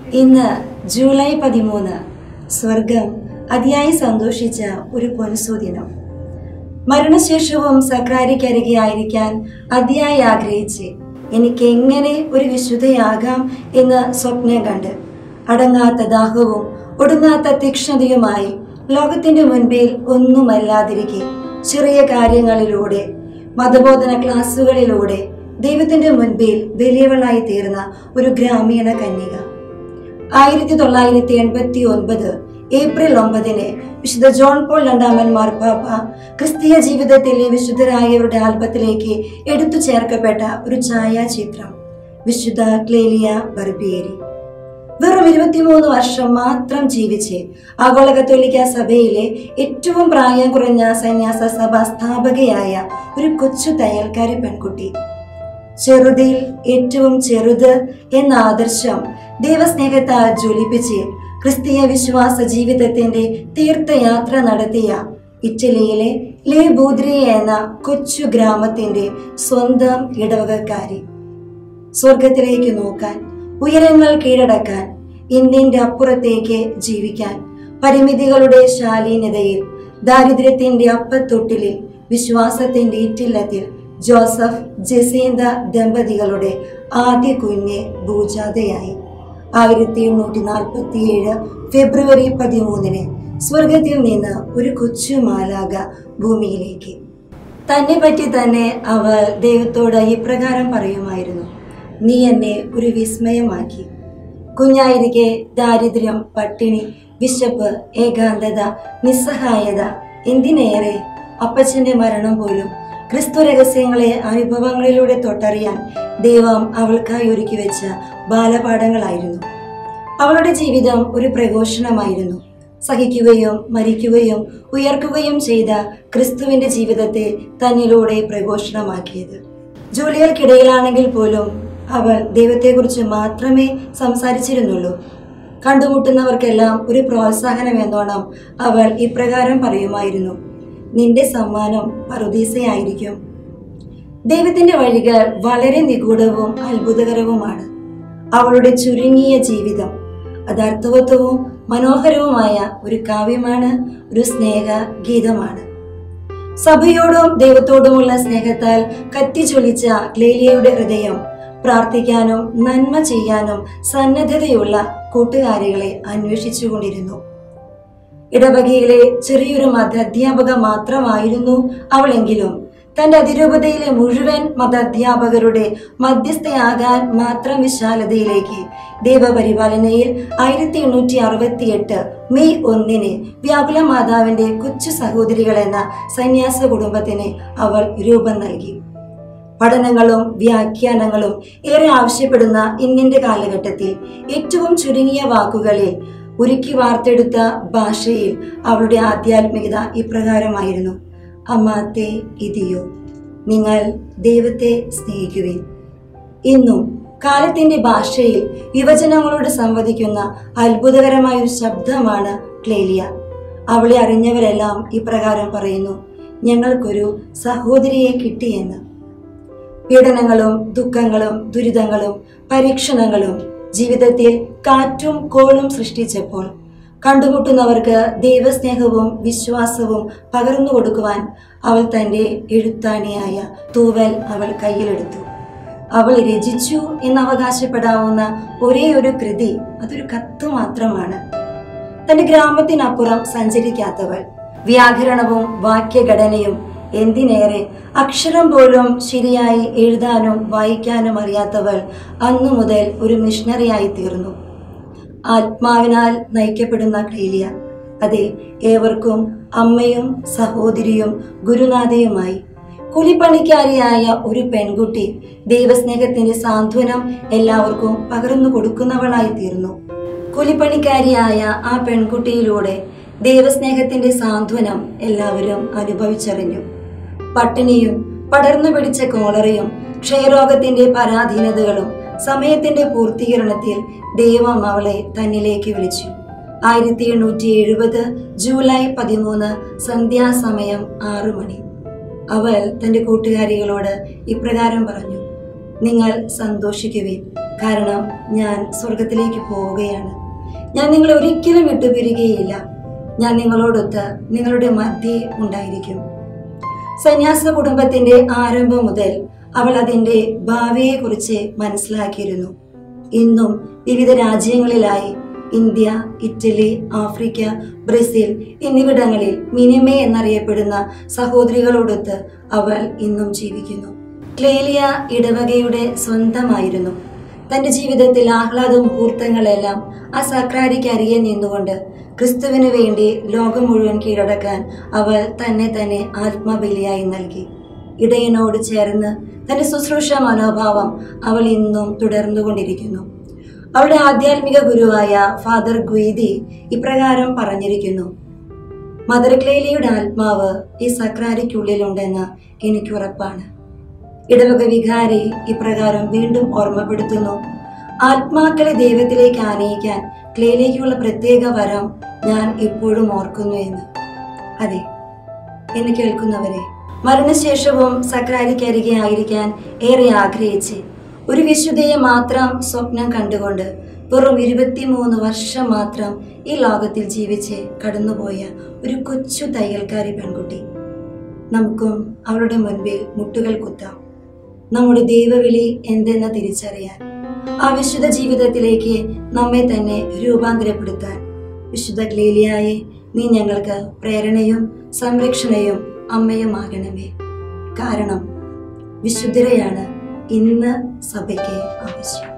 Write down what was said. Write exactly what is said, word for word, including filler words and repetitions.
ഇന്ന് ജൂലൈ പതിമൂന്ന്. സ്വർഗം അതിയായി സന്തോഷിച്ച ഒരു പൊൻസുദിനം. മരണശേഷവും സക്രാരിക്കരികെ ആയിരിക്കാൻ അതിയായി ആഗ്രഹിച്ച് എനിക്ക് എങ്ങനെ ഒരു വിശുദ്ധയാകാം എന്ന് സ്വപ്നം കണ്ട് അടങ്ങാത്ത ദാഹവും ഒടുങ്ങാത്ത തീക്ഷ്ണതയുമായി ലോകത്തിന്റെ മുൻപിൽ ഒന്നുമല്ലാതിരിക്കെ ചെറിയ കാര്യങ്ങളിലൂടെ മതബോധന ക്ലാസ്സുകളിലൂടെ ദൈവത്തിന്റെ മുൻപിൽ വലിയവളായി തീർന്ന ഒരു ഗ്രാമീണ കന്യക. ആയിരത്തി തൊള്ളായിരത്തി എൺപത്തി ഒൻപത് ഏപ്രിൽ ഒമ്പതിന് വിശുദ്ധ ജോൺ പോൾ രണ്ടാമൻ മാർപ്പാപ്പ ക്രിസ്തീയ ജീവിതത്തിലെ വിശുദ്ധരായവരുടെ ആൽബത്തിലേക്ക് എടുത്തു ചേർക്കപ്പെട്ട ഒരു ഛായാചിത്രം വിശുദ്ധ ക്ലേലിയ ബർബിയേരി. വെറും ഇരുപത്തിമൂന്ന് വർഷം മാത്രം ജീവിച്ച് ആഗോള കത്തോലിക്ക സഭയിലെ ഏറ്റവും പ്രായം കുറഞ്ഞ സന്യാസ സഭ സ്ഥാപകയായ ഒരു കൊച്ചു തയ്യൽക്കാരി പെൺകുട്ടി. ചെറുതിൽ ഏറ്റവും ചെറുത് എന്ന ആദർശം ദൈവസ്നേഹത്താൽ ജ്വലിപ്പിച്ച് ക്രിസ്തീയ വിശ്വാസ ജീവിതത്തിന്റെ തീർത്ഥയാത്ര നടത്തിയ ഇറ്റലിയിലെ ലേ ബൂദ്രിയ എന്ന കൊച്ചു ഗ്രാമത്തിന്റെ സ്വന്തം ഇടവകക്കാരി. സ്വർഗത്തിലേക്ക് നോക്കാൻ, ഉയരങ്ങൾ കീഴടക്കാൻ, ഇന്നിന്റെ അപ്പുറത്തേക്ക് ജീവിക്കാൻ, പരിമിതികളുടെ ശാലീനതയിൽ, ദാരിദ്ര്യത്തിന്റെ അപ്പത്തൊട്ടിലിൽ, വിശ്വാസത്തിന്റെ ഈറ്റില്ലത്തിൽ ജോസഫ് ജെസീന്ത ദമ്പതികളുടെ ആദ്യ കുഞ്ഞ് ഭൂജാതയായി. ആയിരത്തി എണ്ണൂറ്റി നാൽപ്പത്തി ഏഴ് ഫെബ്രുവരി പതിമൂന്നിന് സ്വർഗത്തിൽ നിന്ന് ഒരു കൊച്ചു മാലാക ഭൂമിയിലേക്ക്. തന്നെ പറ്റി തന്നെ അവൾ ദൈവത്തോട് ഇപ്രകാരം പറയുമായിരുന്നു: നീ എന്നെ ഒരു വിസ്മയമാക്കി. കുഞ്ഞായിരിക്കെ ദാരിദ്ര്യം, പട്ടിണി, വിശപ്പ്, ഏകാന്തത, നിസ്സഹായത, എന്തിനേറെ അപ്പച്ചന്റെ മരണം പോലും ക്രിസ്തു രഹസ്യങ്ങളെ അനുഭവങ്ങളിലൂടെ തൊട്ടറിയാൻ ദൈവം അവൾക്കായി ഒരുക്കി വെച്ച ബാലപാഠങ്ങളായിരുന്നു. അവളുടെ ജീവിതം ഒരു പ്രഘോഷണമായിരുന്നു. സഹിക്കുകയും മരിക്കുകയും ഉയർക്കുകയും ചെയ്ത ക്രിസ്തുവിന്റെ ജീവിതത്തെ തന്നിലൂടെ പ്രഘോഷണമാക്കിയത്. ജോലികൾക്കിടയിലാണെങ്കിൽ പോലും അവൾ ദൈവത്തെക്കുറിച്ച് മാത്രമേ സംസാരിച്ചിരുന്നുള്ളൂ. കണ്ടുമുട്ടുന്നവർക്കെല്ലാം ഒരു പ്രോത്സാഹനം എന്നോണം അവൾ ഇപ്രകാരം പറയുമായിരുന്നു: നിന്റെ സമ്മാനം പറുദീസയായിരിക്കും. ദൈവത്തിന്റെ വഴികൾ വളരെ നിഗൂഢവും അത്ഭുതകരവുമാണ്. അവളുടെ ചുരുങ്ങിയ ജീവിതം അത് അർത്ഥവത്വവും മനോഹരവുമായ ഒരു കാവ്യമാണ്, ഒരു സ്നേഹ ഗീതമാണ്. സഭയോടും ദൈവത്തോടുമുള്ള സ്നേഹത്താൽ കത്തിച്ചൊലിച്ച ക്ലേലിയയുടെ ഹൃദയം പ്രാർത്ഥിക്കാനും നന്മ ചെയ്യാനും സന്നദ്ധതയുള്ള കൂട്ടുകാരികളെ അന്വേഷിച്ചുകൊണ്ടിരുന്നു. ഇടവകയിലെ ചെറിയൊരു മതാധ്യാപക മാത്രമായിരുന്നു അവളെങ്കിലും തന്റെ അതിരൂപതയിലെ മുഴുവൻ മതാധ്യാപകരുടെ മധ്യസ്ഥയാകാൻ മാത്രം വിശാലതയിലേക്ക് ദൈവപരിപാലനയിൽ ആയിരത്തി എണ്ണൂറ്റി അറുപത്തി എട്ട് മെയ് ഒന്നിന് വ്യാകുല മാതാവിന്റെ കൊച്ചു സഹോദരികൾ എന്ന സന്യാസ കുടുംബത്തിന് അവൾ രൂപം നൽകി. പഠനങ്ങളും വ്യാഖ്യാനങ്ങളും ഏറെ ആവശ്യപ്പെടുന്ന ഇന്നിന്റെ കാലഘട്ടത്തിൽ ഏറ്റവും ചുരുങ്ങിയ വാക്കുകളിൽ ഉരുക്കി വാർത്തെടുത്ത ഭാഷയിൽ അവളുടെ ആധ്യാത്മികത ഇപ്രകാരമായിരുന്നു: അമാത്തെ ഇതിയോ, നിങ്ങൾ ദൈവത്തെ സ്നേഹിക്കുവിൻ. ഇന്നും കാലത്തിന്റെ ഭാഷയിൽ യുവജനങ്ങളോട് സംവദിക്കുന്ന അത്ഭുതകരമായ ഒരു ശബ്ദമാണ് ക്ലേലിയ. അവളെ അറിഞ്ഞവരെല്ലാം ഇപ്രകാരം പറയുന്നു: ഞങ്ങൾക്കൊരു സഹോദരിയെ കിട്ടിയെന്ന്. പീഡനങ്ങളും ദുഃഖങ്ങളും ദുരിതങ്ങളും പരീക്ഷണങ്ങളും ജീവിതത്തിൽ കാറ്റും കോളും സൃഷ്ടിച്ചപ്പോൾ കണ്ടുമുട്ടുന്നവർക്ക് ദൈവസ്നേഹവും വിശ്വാസവും പകർന്നു കൊടുക്കുവാൻ അവൾ തൻ്റെ എഴുത്താണിയായ തൂവൽ അവൾ കയ്യിലെടുത്തു. അവൾ രചിച്ചു എന്നവകാശപ്പെടാവുന്ന ഒരേ ഒരു കൃതി അതൊരു കത്ത് മാത്രമാണ്. തന്റെ ഗ്രാമത്തിനപ്പുറം സഞ്ചരിക്കാത്തവൾ, വ്യാകരണവും വാക്യഘടനയും എന്തിനേറെ അക്ഷരം പോലും ശരിയായി എഴുതാനും വായിക്കാനും അറിയാത്തവൾ അന്നു മുതൽ ഒരു മിഷണറിയായി തീർന്നു. ആത്മാവിനാൽ നയിക്കപ്പെടുന്ന ക്ലേലിയ അതെ ഏവർക്കും അമ്മയും സഹോദരിയും ഗുരുനാഥയുമായി. കൂലിപ്പണിക്കാരിയായ ഒരു പെൺകുട്ടി ദൈവസ്നേഹത്തിന്റെ സാന്ത്വനം എല്ലാവർക്കും പകർന്നു കൊടുക്കുന്നവളായി തീർന്നു. കൂലിപ്പണിക്കാരിയായ ആ പെൺകുട്ടിയിലൂടെ ദൈവസ്നേഹത്തിന്റെ സാന്ത്വനം എല്ലാവരും അനുഭവിച്ചറിഞ്ഞു. പട്ടിണിയും പടർന്നു പിടിച്ച കോളറയും ക്ഷയരോഗത്തിന്റെ പരാധീനതകളും സമയത്തിന്റെ പൂർത്തീകരണത്തിൽ ദൈവം അവളെ തന്നിലേക്ക് വിളിച്ചു. ആയിരത്തി എണ്ണൂറ്റി എഴുപത് ജൂലൈ പതിമൂന്ന് സന്ധ്യാസമയം ആറു മണി. അവൾ തന്റെ കൂട്ടുകാരികളോട് ഇപ്രകാരം പറഞ്ഞു: നിങ്ങൾ സന്തോഷിക്കുവിൻ, കാരണം ഞാൻ സ്വർഗത്തിലേക്ക് പോവുകയാണ്. ഞാൻ നിങ്ങളെ ഒരിക്കലും വിട്ടുപിരിയുകയില്ല. ഞാൻ നിങ്ങളോടൊത്ത് നിങ്ങളുടെ മധ്യേ ഉണ്ടായിരിക്കും. സന്യാസ കുടുംബത്തിന്റെ ആരംഭം മുതൽ അവൾ അതിന്റെ ഭാവിയെക്കുറിച്ച് മനസ്സിലാക്കിയിരുന്നു. ഇന്നും വിവിധ രാജ്യങ്ങളിലായി ഇന്ത്യ, ഇറ്റലി, ആഫ്രിക്ക, ബ്രസീൽ എന്നിവിടങ്ങളിൽ മിനിമേ എന്നറിയപ്പെടുന്ന സഹോദരികളോടൊത്ത് അവൾ ഇന്നും ജീവിക്കുന്നു. ക്ലേലിയ ഇടവകയുടെ സ്വന്തമായിരുന്നു. തന്റെ ജീവിതത്തിൽ ആഹ്ലാദ മുഹൂർത്തങ്ങളെല്ലാം ആ സക്രാരിക്ക് അരികെ നിന്നുകൊണ്ട് ക്രിസ്തുവിന് വേണ്ടി ലോകം മുഴുവൻ കീഴടക്കാൻ അവൾ തന്നെ തന്നെ ആത്മബലിയായി നൽകി. ഇടയനോട് ചേർന്ന് തന്റെ ശുശ്രൂഷ മനോഭാവം അവൾ ഇന്നും തുടർന്നുകൊണ്ടിരിക്കുന്നു. അവളുടെ ആധ്യാത്മിക ഗുരുവായ ഫാദർ ഗ്വീതി ഇപ്രകാരം പറഞ്ഞിരിക്കുന്നു: മദർ ക്ലേലിയുടെ ആത്മാവ് ഈ സക്രാരിക്കുള്ളിലുണ്ടെന്ന് എനിക്ക് ഉറപ്പാണ്. ഇടവക വികാരി ഇപ്രകാരം വീണ്ടും ഓർമ്മപ്പെടുത്തുന്നു: ആത്മാക്കളെ ദൈവത്തിലേക്ക് ആനയിക്കാൻ ക്ലേലിക്കുള്ള പ്രത്യേക വരം ഞാൻ ഇപ്പോഴും ഓർക്കുന്നു എന്ന്. അതെ, എന്നെ കേൾക്കുന്നവരെ, മരണശേഷവും സക്രാരിക്കരികെ ആയിരിക്കാൻ ഏറെ ആഗ്രഹിച്ച് ഒരു വിശുദ്ധയെ മാത്രം സ്വപ്നം കണ്ടുകൊണ്ട് വെറും ഇരുപത്തിമൂന്ന് വർഷം മാത്രം ഈ ലോകത്തിൽ ജീവിച്ച് കടന്നുപോയ ഒരു കൊച്ചു തയ്യൽക്കാരി പെൺകുട്ടി. നമുക്കും അവളുടെ മുൻപിൽ മുട്ടുകൾ കുത്താം. നമ്മുടെ ദൈവവിളി എന്തെന്ന് തിരിച്ചറിയാൻ, ആ വിശുദ്ധ ജീവിതത്തിലേക്ക് നമ്മെ തന്നെ രൂപാന്തരപ്പെടുത്താൻ വിശുദ്ധ ക്ലേലിയായെ നീ ഞങ്ങൾക്ക് പ്രേരണയും സംരക്ഷണയും അമ്മയുമാകണമേ. കാരണം വിശുദ്ധരെയാണ് ഇന്ന് സഭയ്ക്ക് ആവശ്യം.